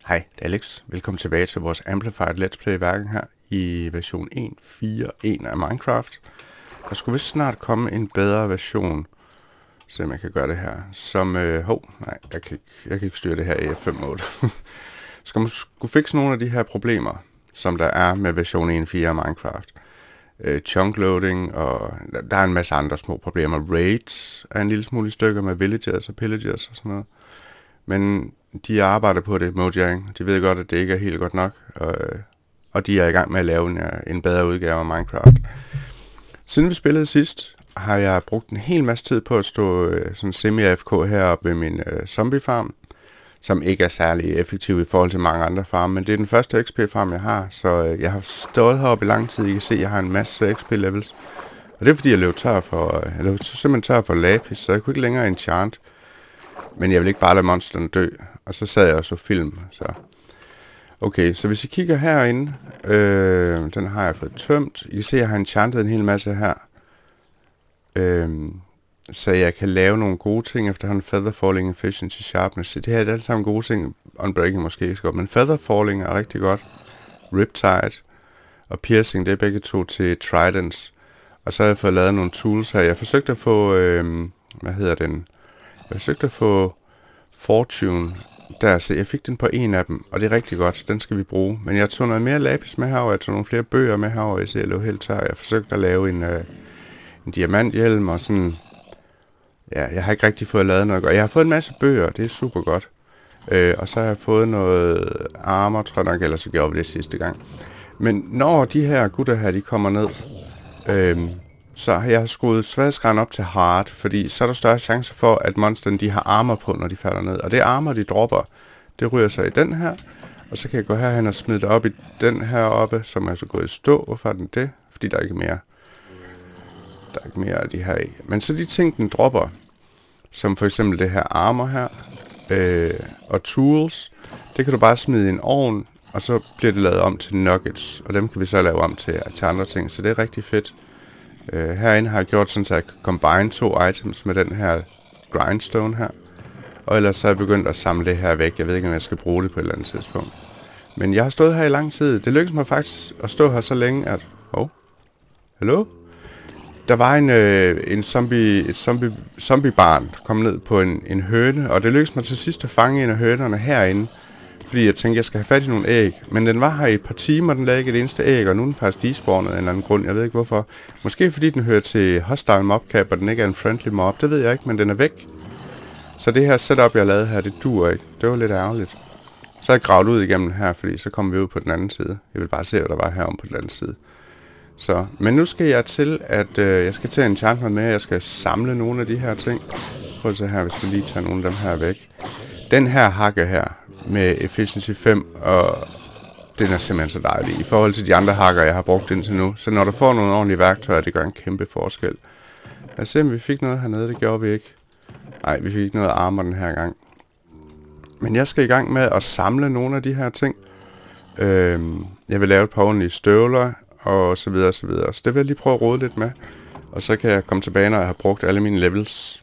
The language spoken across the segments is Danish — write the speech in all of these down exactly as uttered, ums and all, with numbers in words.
Hej, det er Alex. Velkommen tilbage til vores Amplified Let's Play-værken her i version en punkt fire punkt en af Minecraft. Der skulle vist snart komme en bedre version, så jeg kan gøre det her. Som, øh, hov, nej, jeg kan, ikke, jeg kan ikke styre det her i F fem mode. Skal man skulle fikse nogle af de her problemer, som der er med version en punkt fire af Minecraft. Øh, chunk loading, og der er en masse andre små problemer. Raids er en lille smule i stykker med villagers og pillagers og sådan noget. Men de arbejder på det, Mojang. De ved godt, at det ikke er helt godt nok. Og, og de er i gang med at lave en, en bedre udgave af Minecraft. Siden vi spillede sidst, har jeg brugt en hel masse tid på at stå øh, sådan semi-A F K heroppe ved min øh, zombie-farm, som ikke er særlig effektiv i forhold til mange andre farme, men det er den første X P-farm, jeg har, så øh, jeg har stået heroppe i lang tid. I kan se, at jeg har en masse X P-levels. Og det er fordi, jeg løb tør for, øh, jeg løb simpelthen tør for lapis, så jeg kunne ikke længere enchant. Men jeg vil ikke bare lade monsterne dø. Og så sad jeg og så film. Så. Okay, så hvis I kigger herinde, øh, den har jeg fået tømt. I kan se, at jeg har enchantet en hel masse her. Øh, så jeg kan lave nogle gode ting efterhånden. Feather falling, efficiency, sharpness. Det her er alle sammen gode ting. Unbreaking måske ikke så godt. Men feather falling er rigtig godt. Riptide og piercing, det er begge to til tridents. Og så har jeg fået lavet nogle tools her. Jeg forsøgte at få, øh, hvad hedder den? Jeg forsøgte at få Fortune der, så jeg fik den på en af dem, og det er rigtig godt, den skal vi bruge. Men jeg tog noget mere lapis med herover, jeg tog nogle flere bøger med herover, jeg ser, jeg lå helt tør. Jeg forsøgte at lave en, øh, en diamanthjelm og sådan, ja, jeg har ikke rigtig fået lavet noget godt. Jeg har fået en masse bøger, det er super godt. Øh, og så har jeg fået noget armor, tror jeg nok, ellers så gjorde vi det sidste gang. Men når de her gutter her, de kommer ned, øh, så har jeg skruet sværdesgraden op til hard, fordi så er der større chance for, at monsterne de har armor på, når de falder ned. Og det armor, de dropper, det ryger sig i den her. Og så kan jeg gå herhen og smide det op i den her oppe, som er så gået i stå. Hvorfor er den det? Fordi der er ikke mere. Der er ikke mere af de her i. Men så de ting, den dropper, som for eksempel det her armor her, øh, og tools, det kan du bare smide i en ovn, og så bliver det lavet om til nuggets. Og dem kan vi så lave om til, til andre ting, så det er rigtig fedt. Uh, herinde har jeg gjort sådan, at jeg kan combine to items med den her grindstone her. Og ellers så er jeg begyndt at samle det her væk. Jeg ved ikke, om jeg skal bruge det på et eller andet tidspunkt. Men jeg har stået her i lang tid. Det lykkedes mig faktisk at stå her så længe, at... Oh. Hallo? Der var en, øh, en zombie, et zombie, zombiebarn, der kom ned på en, en høne. Og det lykkedes mig til sidst at fange en af hønerne herinde. Fordi jeg tænkte, jeg skal have fat i nogle æg. Men den var her i et par timer, den lagde ikke et eneste æg, og nu er den faktisk despawnet af en eller anden grund. Jeg ved ikke hvorfor. Måske fordi den hører til hostile mobcap, og den ikke er en friendly mob. Det ved jeg ikke, men den er væk. Så det her setup, jeg lavede her, det duer ikke. Det var lidt ærgerligt. Så har jeg gravet ud igennem her, fordi så kommer vi ud på den anden side. Jeg vil bare se, hvad der var herom på den anden side. Så, men nu skal jeg til, at øh, jeg skal til en enchantment med, jeg skal samle nogle af de her ting. Prøv at se her, hvis vi lige tager nogle af dem her væk. Den her hakke her, med efficiency fem, og den er simpelthen så dejlig i forhold til de andre hakker, jeg har brugt indtil nu. Så når du får nogle ordentlige værktøjer, det gør en kæmpe forskel. Lad os se, om vi fik noget hernede. Det gjorde vi ikke. Nej, vi fik ikke noget armor den her gang. Men jeg skal i gang med at samle nogle af de her ting. Øhm, jeg vil lave et par ordentlige støvler, og så videre, og så videre. Så det vil jeg lige prøve at rode lidt med. Og så kan jeg komme tilbage, når jeg har brugt alle mine levels.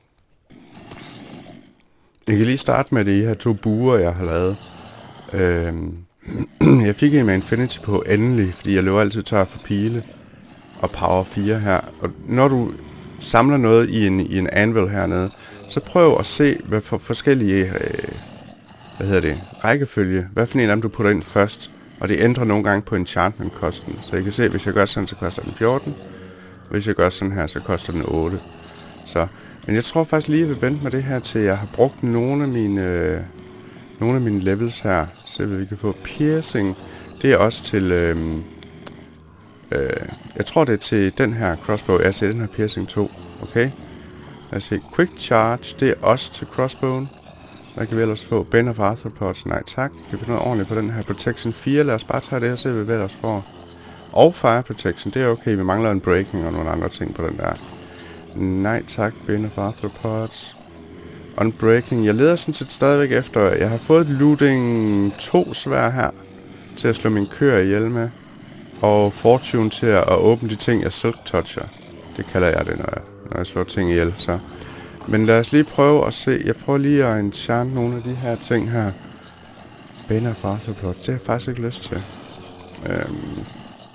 Jeg kan lige starte med de her to buer, jeg har lavet. Øhm, jeg fik en med Infinity på endelig, fordi jeg løber altid tør for pile og power fire her. Og når du samler noget i en, i en anvil hernede, så prøv at se, hvad for forskellige øh, hvad hedder det, rækkefølge, hvad for en af dem du putter ind først. Og det ændrer nogle gange på enchantment-kosten. Så jeg kan se, hvis jeg gør sådan, så koster den fjorten. Og hvis jeg gør sådan her, så koster den otte. Så... Men jeg tror faktisk lige, at jeg vil vente med det her, til jeg har brugt nogle af mine, øh, nogle af mine levels her. Så vi kan få piercing. Det er også til... Øh, øh, jeg tror, det er til den her crossbow. Jeg ser den her piercing to. Okay. Lad os se. Quick charge. Det er også til crossbowen. Hvad kan vi ellers få? Bane of arthropods. Nej tak. Kan vi få noget ordentligt på den her? Protection fire. Lad os bare tage det og se, hvad vi ellers får. Og fire protection. Det er okay. Vi mangler en breaking og nogle andre ting på den der. Nej tak, Bane of arthropods. Unbreaking. Jeg leder sådan set stadigvæk efter. Jeg har fået looting to svær her, til at slå min køer ihjel med. Og fortune til at åbne de ting, jeg silk toucher. Det kalder jeg det, når jeg, når jeg slår ting ihjel. Så. Men lad os lige prøve at se. Jeg prøver lige at enchant nogle af de her ting her. Banner of Arthropod, det har jeg faktisk ikke lyst til. Øhm.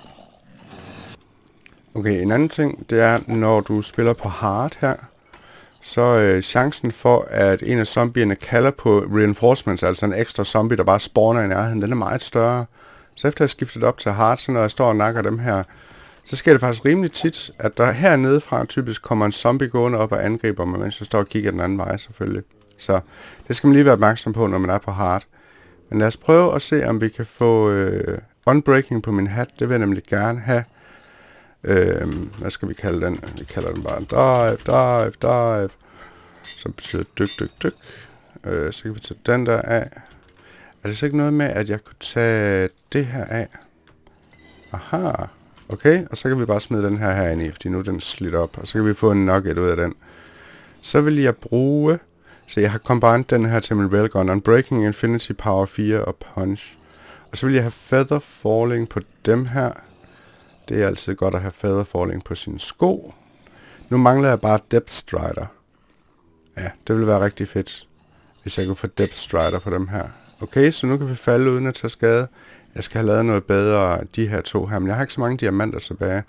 Okay, en anden ting, det er, når du spiller på hard her, så øh, chancen for, at en af zombierne kalder på reinforcements, altså en ekstra zombie, der bare spawner i nærheden, den er meget større. Så efter jeg har skiftet op til hard, så når jeg står og nakker dem her, så sker det faktisk rimelig tit, at der hernede fra typisk kommer en zombie gående op og angriber mig, mens jeg står og kigger den anden vej selvfølgelig. Så det skal man lige være opmærksom på, når man er på hard. Men lad os prøve at se, om vi kan få øh, unbreaking på min hat. Det vil jeg nemlig gerne have. Øh, hvad skal vi kalde den? Vi kalder den bare dive, dive, dive. Som betyder dyk, dyk, dyk. Øh, så kan vi tage den der af. Er det så ikke noget med, at jeg kunne tage det her af? Aha. Okay, og så kan vi bare smide den her herinde i, fordi nu er den slidt op. Og så kan vi få en nugget ud af den. Så vil jeg bruge... Så jeg har combined den her til min railgun. Unbreaking, Infinity, Power fire og Punch. Og så vil jeg have Feather Falling på dem her. Det er altid godt at have Feather Falling på sine sko. Nu mangler jeg bare Depth Strider. Ja, det ville være rigtig fedt, hvis jeg kunne få Depth Strider på dem her. Okay, så nu kan vi falde uden at tage skade. Jeg skal have lavet noget bedre af de her to her, men jeg har ikke så mange diamanter tilbage.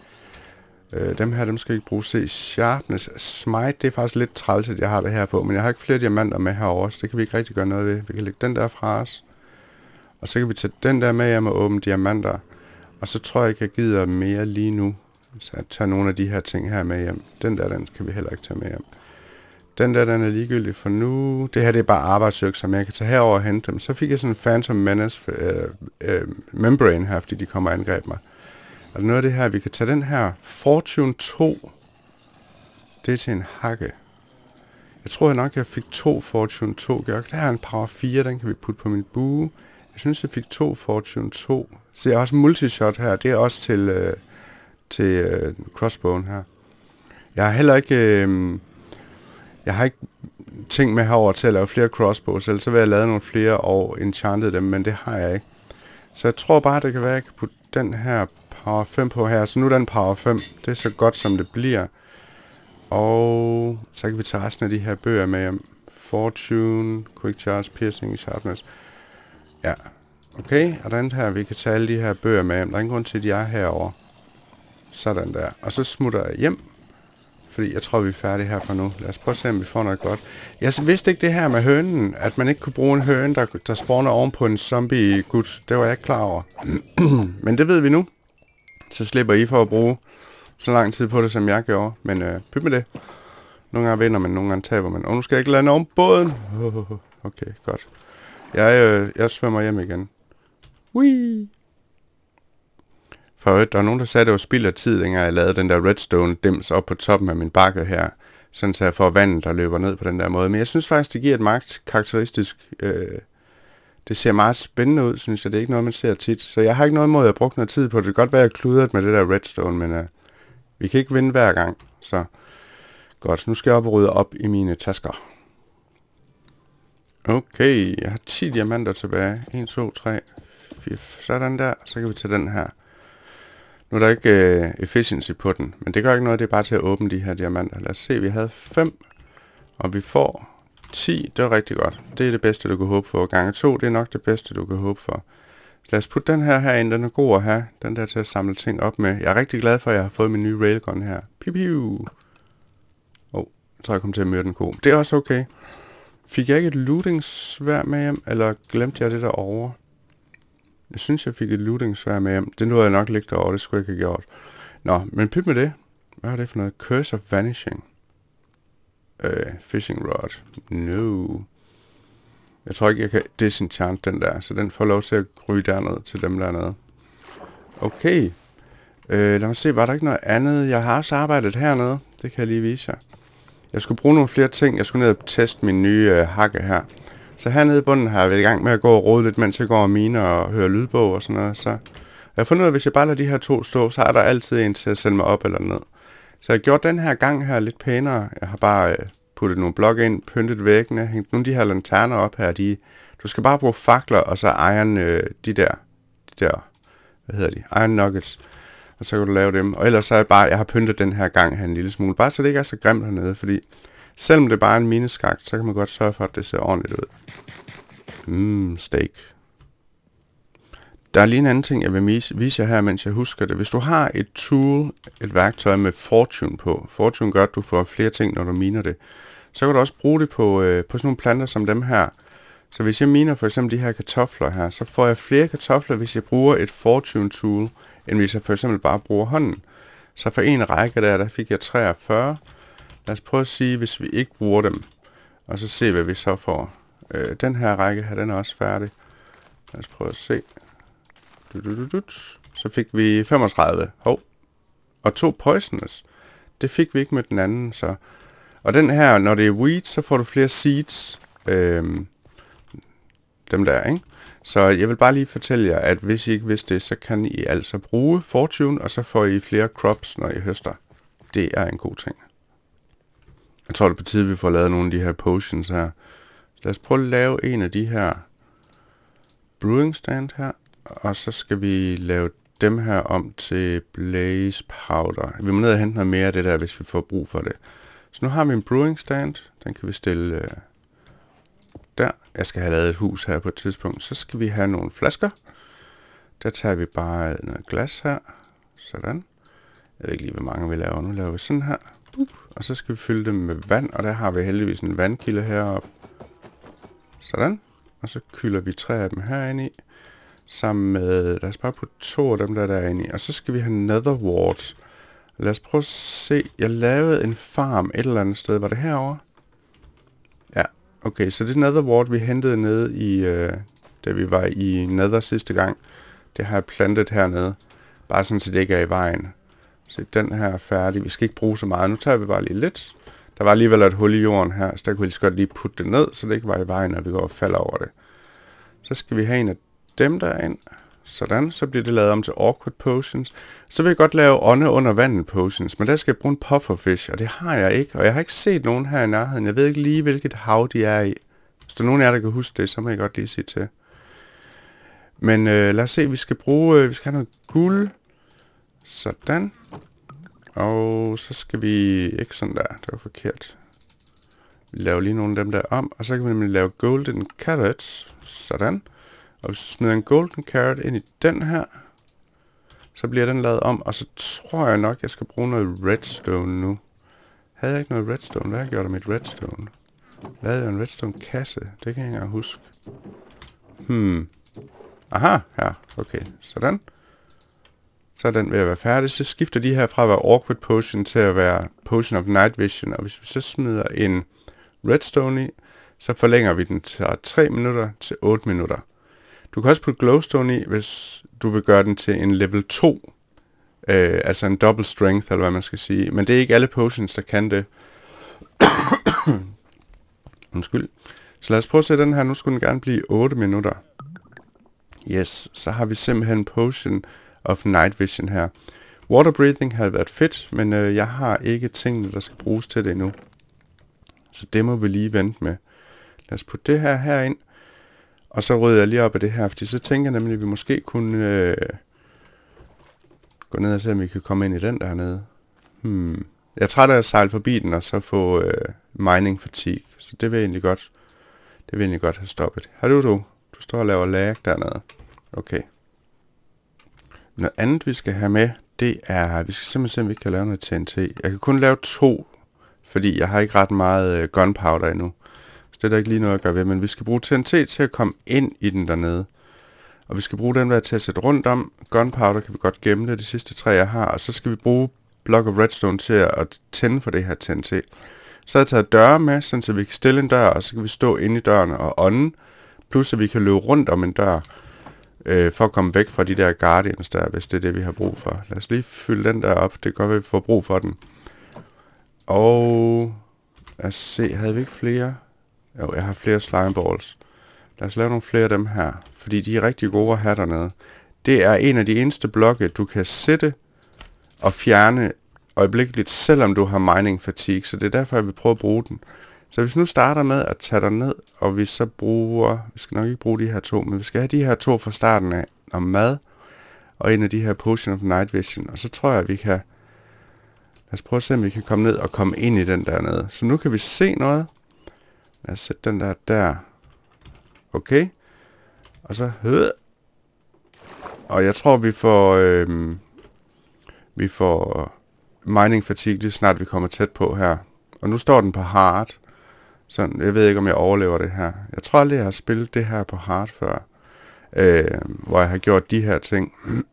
Øh, dem her, dem skal jeg ikke bruge. Se, Sharpness, Smite, det er faktisk lidt træls, at jeg har det her på, men jeg har ikke flere diamanter med herovre, så det kan vi ikke rigtig gøre noget ved. Vi kan lægge den der fra os. Og så kan vi tage den der med hjem og åbne diamanter. Og så tror jeg ikke, jeg gider mere lige nu. Så jeg tager nogle af de her ting her med hjem. Den der, den kan vi heller ikke tage med hjem. Den der, den er ligegyldig for nu. Det her, det er bare arbejdsøk, som jeg kan tage herover og hente dem. Så fik jeg sådan en Phantom Menace øh, øh, membrane her, fordi de kommer og angreb mig. Og noget af det her, vi kan tage den her Fortune to. Det er til en hakke. Jeg tror nok, jeg fik to Fortune to. Der er en Power fire, den kan vi putte på min bue. Jeg synes, jeg fik to Fortune to. Så jeg har også multishot her. Det er også til, øh, til øh, crossbowen her. Jeg har heller ikke... Øh, jeg har ikke ting med herover til at lave flere crossbows. Ellers så vil jeg lave nogle flere og enchanted dem, men det har jeg ikke. Så jeg tror bare, det kan være, at jeg kan putte den her Power fem på her. Så nu er den Power fem. Det er så godt, som det bliver. Og så kan vi tage resten af de her bøger med hjem. Fortune, Quick Charge, Piercing, Sharpness. Ja, okay. Og den her, vi kan tage alle de her bøger med hjem. Der er ingen grund til, at de er herovre. Sådan der. Og så smutter jeg hjem. Fordi jeg tror, vi er færdige her for nu. Lad os prøve at se, om vi får noget godt. Jeg vidste ikke det her med hønen. At man ikke kunne bruge en høne, der, der spawner oven på en zombie-gut. Det var jeg ikke klar over. Men det ved vi nu. Så slipper I for at bruge så lang tid på det, som jeg gjorde. Men øh, pyt med det. Nogle gange vinder man, nogle gange taber man. Og nu skal jeg ikke lande oven båden. Okay, godt. Jeg, øh, jeg svømmer hjem igen. Whee! For øvrigt, der var nogen, der sagde, at det var spild af tid, dengang jeg lavede den der redstone dims op på toppen af min bakke her. Sådan så jeg får vandet, der løber ned på den der måde. Men jeg synes faktisk, det giver et meget karakteristisk... Øh, det ser meget spændende ud, synes jeg. Det er ikke noget, man ser tit. Så jeg har ikke noget imod, at jeg brugt noget tid på det. Det kan godt være, at jeg kludret med det der redstone, men øh, vi kan ikke vinde hver gang. Så godt, nu skal jeg op og rydde op i mine tasker. Okay, jeg har ti diamanter tilbage. en, to, tre, fire, sådan der. Så kan vi tage den her. Nu er der ikke uh, efficiency på den, men det gør ikke noget, det er bare til at åbne de her diamanter. Lad os se, vi havde fem, og vi får ti, det er rigtig godt. Det er det bedste, du kan håbe for. Gange to, det er nok det bedste, du kan håbe for. Lad os putte den her herind, den er god at have. Den der til at samle ting op med. Jeg er rigtig glad for, at jeg har fået min nye railgun her. Piu piu. Åh, oh, jeg tror, jeg kommer til at myrde en ko. Det er også okay. Fik jeg ikke et looting-svær med hjem, eller glemte jeg det derovre? Jeg synes, jeg fik et looting-svær med hjem. Det nåede jeg nok ligge derovre, det skulle jeg ikke have gjort. Nå, men pyt med det. Hvad er det for noget? Curse of Vanishing. Øh, fishing rod. No. Jeg tror ikke, jeg kan disenchant den der, så den får lov til at ryge derned til dem dernede. Okay. Øh, lad mig se, var der ikke noget andet? Jeg har også arbejdet hernede. Det kan jeg lige vise jer. Jeg skulle bruge nogle flere ting. Jeg skulle ned og teste min nye øh, hakke her. Så hernede i bunden har jeg været i gang med at gå og rode lidt, mens jeg går og miner og hører lydbog og sådan noget. Så jeg har fundet ud af, at hvis jeg bare lader de her to stå, så er der altid en til at sende mig op eller ned. Så jeg har gjort den her gang her lidt pænere. Jeg har bare øh, puttet nogle blokke ind, pyntet væggene, hængt nogle af de her lanterner op her. De, du skal bare bruge fakler og så iron øh, de der, de der, hvad hedder de, iron nuggets. Og så kan du lave dem. Og ellers så er jeg bare, jeg har pyntet den her gang her en lille smule. Bare så det ikke er så grimt hernede, fordi selvom det bare er en mineskagt, så kan man godt sørge for, at det ser ordentligt ud. Mmm, steak. Der er lige en anden ting, jeg vil vise jer her, mens jeg husker det. Hvis du har et tool, et værktøj med Fortune på, Fortune gør, at du får flere ting, når du miner det, så kan du også bruge det på, øh, på sådan nogle planter som dem her. Så hvis jeg miner for eksempel de her kartofler her, så får jeg flere kartofler, hvis jeg bruger et Fortune tool, end hvis jeg for eksempel bare bruger hånden. Så for en række der, der fik jeg treogfyrre. Lad os prøve at sige, hvis vi ikke bruger dem, og så se, hvad vi så får. Øh, den her række her, den er også færdig. Lad os prøve at se. Så fik vi femogtredive. Hov. Og to poisonous. Det fik vi ikke med den anden, så. Og den her, når det er wheat, så får du flere seeds. Øhm, dem der, ikke? Så jeg vil bare lige fortælle jer, at hvis I ikke vidste det, så kan I altså bruge Fortune, og så får I flere crops, når I høster. Det er en god ting. Jeg tror, det er på tide, vi får lavet nogle af de her potions her. Lad os prøve at lave en af de her brewing stand her. Og så skal vi lave dem her om til blaze powder. Vi må ned og hente noget mere af det der, hvis vi får brug for det. Så nu har vi en brewing stand. Den kan vi stille øh, der. Jeg skal have lavet et hus her på et tidspunkt. Så skal vi have nogle flasker. Der tager vi bare noget glas her. Sådan. Jeg ved ikke lige, hvor mange vi laver. Nu laver vi sådan her. Og så skal vi fylde dem med vand. Og der har vi heldigvis en vandkilde heroppe. Sådan. Og så kylder vi tre af dem herinde i. Sammen med, lad os bare putte to af dem der derinde i. Og så skal vi have netherwort. Lad os prøve at se. Jeg lavede en farm et eller andet sted. Var det herovre? Ja, okay. Så det netherwort, vi hentede ned i, øh, da vi var i nether sidste gang, det har jeg plantet hernede. Bare sådan, så det ikke er i vejen. Så den her er færdig. Vi skal ikke bruge så meget. Nu tager vi bare lige lidt. Der var alligevel et hul i jorden her, så der kunne vi lige så godt lige putte det ned, så det ikke var i vejen, når vi går og falder over det. Så skal vi have en af dem derind. Sådan, så bliver det lavet om til awkward potions. Så vil jeg godt lave ånde under vandet potions, men der skal jeg bruge en pufferfish, og det har jeg ikke. Og jeg har ikke set nogen her i nærheden. Jeg ved ikke lige, hvilket hav de er i. Hvis der er nogen af jer, der kan huske det, så må jeg godt lige sige til. Men øh, lad os se, vi skal bruge, øh, vi skal have noget guld. Sådan. Og så skal vi, ikke sådan der, det var forkert. Vi laver lige nogle af dem der om, og så kan vi nemlig lave golden carrots. Sådan. Og hvis vi smider en golden carrot ind i den her, så bliver den lavet om, og så tror jeg nok, jeg skal bruge noget redstone nu. Havde jeg ikke noget redstone? Hvad har jeg gjort af mit redstone? Lavede jeg en redstone kasse? Det kan jeg ikke engang huske. Hmm. Aha, her. Okay, sådan. Så er den ved at være færdig. Så skifter de her fra at være awkward potion til at være potion of night vision. Og hvis vi så smider en redstone i, så forlænger vi den til tre minutter til otte minutter. Du kan også putte glowstone i, hvis du vil gøre den til en level to. Øh, altså en double strength, eller hvad man skal sige. Men det er ikke alle potions, der kan det. Undskyld. Så lad os prøve at se den her. Nu skulle den gerne blive otte minutter. Yes, så har vi simpelthen potion of night vision her. Water breathing havde været fedt, men øh, jeg har ikke tingene, der skal bruges til det endnu. Så det må vi lige vente med. Lad os putte det her herind. Og så rydder jeg lige op af det her, fordi så tænker jeg nemlig, at vi måske kunne øh, gå ned og se, om vi kan komme ind i den dernede. Hmm. Jeg er træt af at sejle forbi den, og så få øh, mining fatigue. Så det vil jeg egentlig godt, det vil jeg egentlig godt have stoppet. Har du du? Du står og laver lag dernede. Okay. Noget andet, vi skal have med, det er, vi skal simpelthen se, om vi kan lave noget T N T. Jeg kan kun lave to, fordi jeg har ikke ret meget øh, gunpowder endnu. Så det er der ikke lige noget at gøre ved, men vi skal bruge T N T til at komme ind i den dernede. Og vi skal bruge den der til at sætte rundt om. Gunpowder kan vi godt gemme det, de sidste tre jeg har. Og så skal vi bruge block of redstone til at tænde for det her T N T. Så har jeg taget døre med, sådan så vi kan stille en dør, og så kan vi stå inde i døren og ånde. Plus at vi kan løbe rundt om en dør, øh, for at komme væk fra de der guardians der, hvis det er det vi har brug for. Lad os lige fylde den der op, det kan godt være, vi får brug for den. Og lad os se, havde vi ikke flere? Jo, jeg har flere slime balls. Lad os lave nogle flere af dem her, fordi de er rigtig gode at have dernede. Det er en af de eneste blokke, du kan sætte og fjerne øjeblikkeligt, selvom du har mining fatigue, så det er derfor, jeg vil prøve at bruge den. Så hvis vi nu starter med at tage den ned, og vi så bruger, vi skal nok ikke bruge de her to, men vi skal have de her to fra starten af, om mad, og en af de her potion of night vision, og så tror jeg, at vi kan, lad os prøve at se, om vi kan komme ned og komme ind i den dernede. Så nu kan vi se noget. Lad os sætte den der der. Okay. Og så, øh. Og jeg tror, vi får... Øh, vi får mining fatigue lige snart vi kommer tæt på her. Og nu står den på hard. Så jeg ved ikke, om jeg overlever det her. Jeg tror aldrig, jeg har spillet det her på hard før. Øh, hvor jeg har gjort de her ting.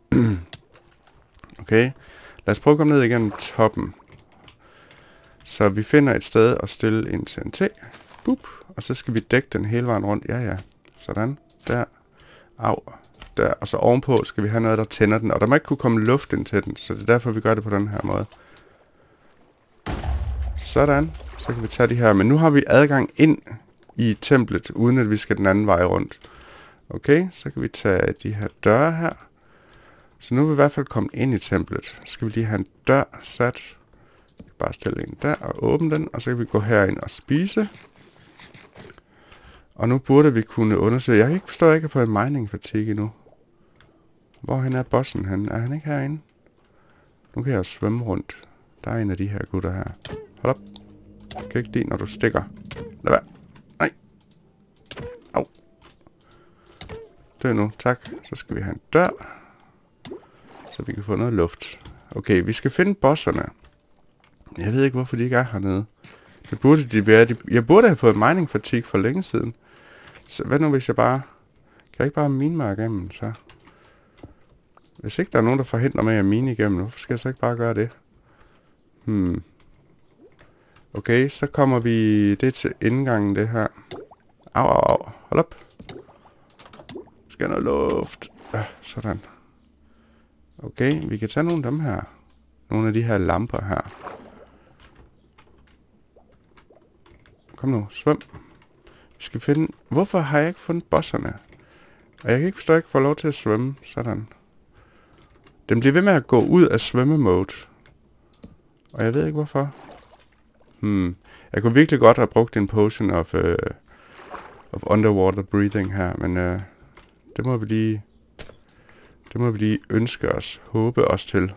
Okay. Lad os prøve at komme ned igennem toppen. Så vi finder et sted at stille en T N T. Boop. Og så skal vi dække den hele vejen rundt. Ja, ja. Sådan. Der. Au. Der. Og så ovenpå skal vi have noget, der tænder den. Og der må ikke kunne komme luft ind til den. Så det er derfor, vi gør det på den her måde. Sådan. Så kan vi tage de her. Men nu har vi adgang ind i templet, uden at vi skal den anden vej rundt. Okay. Så kan vi tage de her døre her. Så nu er vi i hvert fald kommet ind i templet. Så skal vi lige have en dør sat. Bare stille en der og åbne den. Og så kan vi gå herind og spise. Og nu burde vi kunne undersøge. Jeg kan ikke forstå, at jeg ikke har fået en mining fatigue endnu. Hvorhen er bossen henne? Er han ikke herinde? Nu kan jeg svømme rundt. Der er en af de her gutter her. Hold op. Jeg kan ikke lide, når du stikker. Lad være. Nej. Au. Dø nu. Tak. Så skal vi have en dør. Så vi kan få noget luft. Okay, vi skal finde bosserne. Jeg ved ikke, hvorfor de ikke er hernede. Det burde de være. De, jeg burde have fået mining fatigue for længe siden. Så hvad nu, hvis jeg bare... Kan jeg ikke bare mine mig igennem, så... Hvis ikke der er nogen, der forhindrer mig at mine igennem, hvorfor skal jeg så ikke bare gøre det? Hmm. Okay, så kommer vi... Det til indgangen, det her. Au, au, au. Hold op. Skal noget luft. Ah, sådan. Okay, vi kan tage nogle af dem her. Nogle af de her lamper her. Kom nu, svøm. Vi skal finde... Hvorfor har jeg ikke fundet bosserne? Og jeg kan ikke forstå, at jeg ikke får lov til at svømme. Sådan. Den bliver ved med at gå ud af svømmemode. Og jeg ved ikke hvorfor. Hmm. Jeg kunne virkelig godt have brugt en potion of, uh, of underwater breathing her. Men uh, det må vi lige... Det må vi lige ønske os. Håbe os til.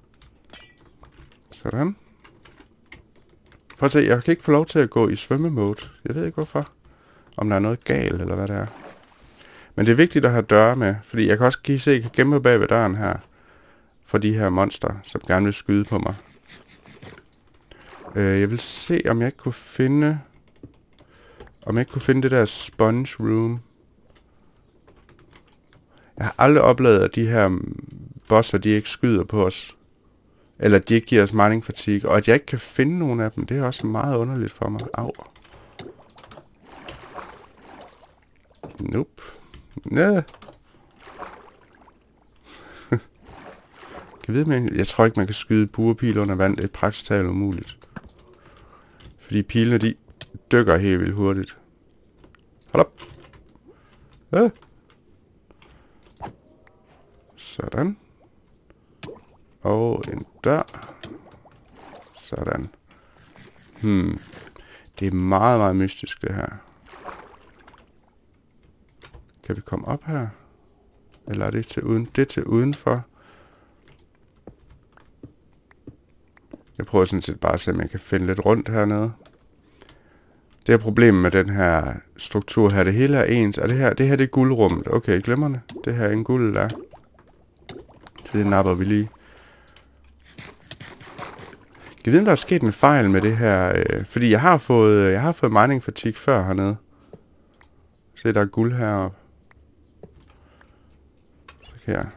Sådan. Prøv at se, jeg kan ikke få lov til at gå i svømmemode. Jeg ved ikke hvorfor. Om der er noget galt, eller hvad det er. Men det er vigtigt at have døre med. Fordi jeg kan også kan se, at jeg kan gemme bag ved døren her. For de her monster, som gerne vil skyde på mig. Øh, jeg vil se, om jeg ikke kunne finde... Om jeg ikke kunne finde det der sponge room. Jeg har aldrig oplevet, at de her bosser, de ikke skyder på os. Eller de ikke giver os mining fatigue. Og at jeg ikke kan finde nogen af dem, det er også meget underligt for mig. Au. Nope. Næh. Jeg ved, men jeg tror ikke, man kan skyde buerpil under vand. Det er praktisk talt umuligt. Fordi pilene, de dykker helt vildt hurtigt. Hold op. Ja. Sådan. Og en dør. Sådan. Hmm. Det er meget, meget mystisk, det her. Kan vi komme op her? Eller er det til uden? Det er til udenfor. Jeg prøver sådan set bare at se, om jeg kan finde lidt rundt hernede. Det er problemet med den her struktur her. Det hele er ens. Og det her, det her det er guldrummet. Okay, glemrende. Det her er en guld der. Så det napper vi lige. Jeg ved, om der er sket en fejl med det her. Øh, fordi jeg har fået, jeg har fået mining fatigue før hernede. Se, der er guld heroppe. Så kan jeg.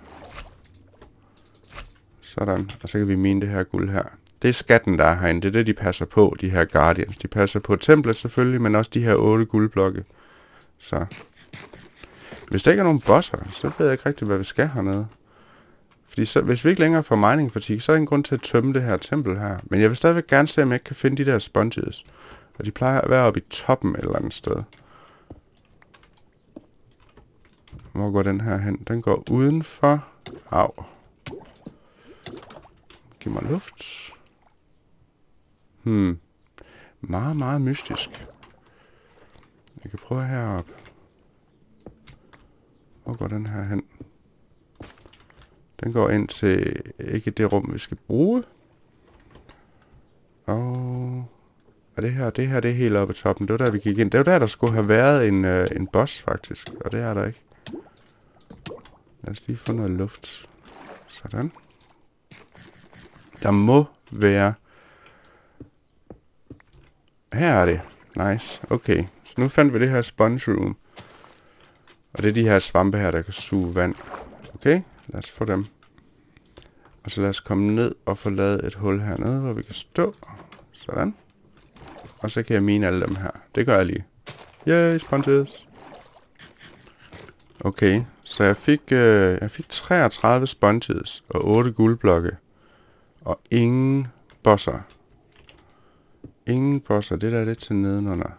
Sådan. Og så kan vi mine det her guld her. Det er skatten, der er herinde. Det er det, de passer på, de her Guardians. De passer på templet selvfølgelig, men også de her otte guldblokke. Så. Hvis der ikke er nogen bosser, så ved jeg ikke rigtig, hvad vi skal hernede. Fordi så, hvis vi ikke længere får mining fatigue, så er der ingen grund til at tømme det her tempel her. Men jeg vil stadigvæk gerne se, om jeg ikke kan finde de der sponges. Og de plejer at være oppe i toppen et eller andet sted. Hvor går den her hen? Den går udenfor. Au. Giv mig luft. Hmm. Meget, meget mystisk. Jeg kan prøve heroppe. Hvor går den her hen? Den går ind til ikke det rum, vi skal bruge. Og og det her, det her, det er helt oppe i toppen. Det var der, vi gik ind. Det var der, der skulle have været en, øh, en boss, faktisk. Og det er der ikke. Lad os lige få noget luft. Sådan. Der må være... Her er det. Nice. Okay. Så nu fandt vi det her sponge room. Og det er de her svampe her, der kan suge vand. Okay. Lad os få dem. Og så lad os komme ned og få lavet et hul hernede, hvor vi kan stå. Sådan. Og så kan jeg mine alle dem her. Det gør jeg lige. Yay, sponges. Okay, så jeg fik, øh, jeg fik treogtredive sponges og otte guldblokke. Og ingen bosser. Ingen bosser. Det der er lidt til nedenunder.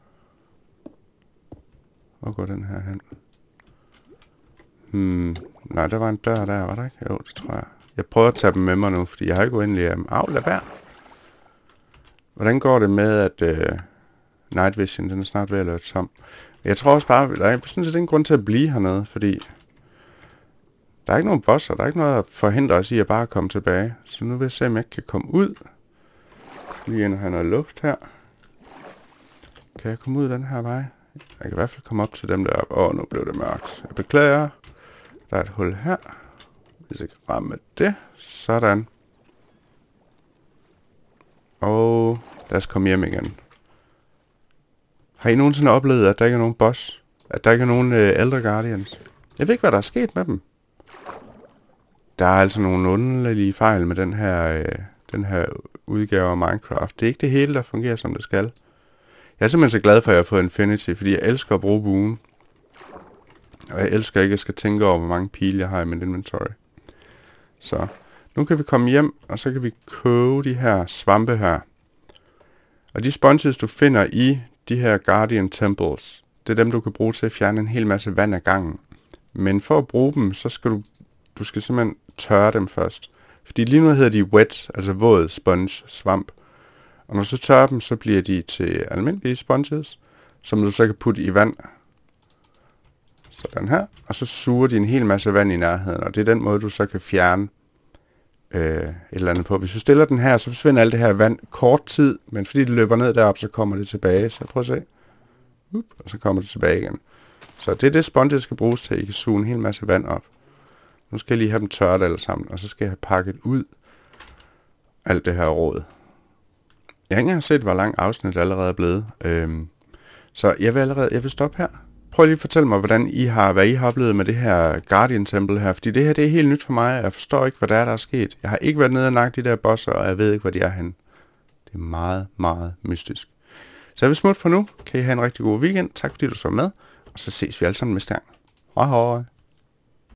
Hvor går den her hen? Hmm. Nej, der var en dør der, var der ikke? Jo, det tror jeg. Jeg prøver at tage dem med mig nu, fordi jeg har ikke uendelig af dem. Au, lad være. Hvordan går det med, at øh, Night Vision, den er snart ved at løbe tom? Jeg tror også bare, der er sådan set ingen grund til at blive hernede, fordi der er ikke nogen bosser, der er ikke noget at forhindre os i at bare komme tilbage. Så nu vil jeg se, om jeg ikke kan komme ud. Lige ind og have noget luft her. Kan jeg komme ud den her vej? Jeg kan i hvert fald komme op til dem deroppe. Åh, nu blev det mørkt. Jeg beklager. Der er et hul her. Hvis jeg kan ramme det. Sådan. Og lad os komme hjem igen. Har I nogensinde oplevet, at der ikke er nogen boss? At der ikke er nogen øh, Elder Guardians? Jeg ved ikke, hvad der er sket med dem. Der er altså nogle underlige fejl med den her, øh, den her udgave af Minecraft. Det er ikke det hele, der fungerer, som det skal. Jeg er simpelthen så glad for, at jeg har fået Infinity, fordi jeg elsker at bruge buen. Og jeg elsker ikke, at jeg skal tænke over, hvor mange pile jeg har i min inventory. Så nu kan vi komme hjem, og så kan vi koge de her svampe her. Og de sponges, du finder i de her Guardian Temples, det er dem, du kan bruge til at fjerne en hel masse vand af gangen. Men for at bruge dem, så skal du, du skal simpelthen tørre dem først. Fordi lige nu hedder de wet, altså våd sponge, svamp. Og når du så tørrer dem, så bliver de til almindelige sponges, som du så kan putte i vand. Sådan her. Og så suger de en hel masse vand i nærheden, og det er den måde, du så kan fjerne øh, et eller andet på. Hvis du stiller den her, så forsvinder alt det her vand kort tid, men fordi det løber ned derop, så kommer det tilbage. Så prøv at se. Up, og så kommer det tilbage igen. Så det er det, sponges skal bruges til, at I kan suge en hel masse vand op. Nu skal jeg lige have dem tørret alle sammen, og så skal jeg have pakket ud alt det her råd. Jeg har ikke engang set, hvor lang afsnit allerede er blevet. Øhm, så jeg vil allerede, jeg vil stoppe her. Prøv lige at fortælle mig, hvordan I har, hvad I har oplevet med det her Guardian Temple her. Fordi det her, det er helt nyt for mig. Jeg forstår ikke, hvad der er, der er sket. Jeg har ikke været nede og nakke de der bosser, og jeg ved ikke, hvor de er henne. Det er meget, meget mystisk. Så jeg vil smutte for nu. Kan I have en rigtig god weekend. Tak fordi du så med. Og så ses vi alle sammen næste gang. Hej hej.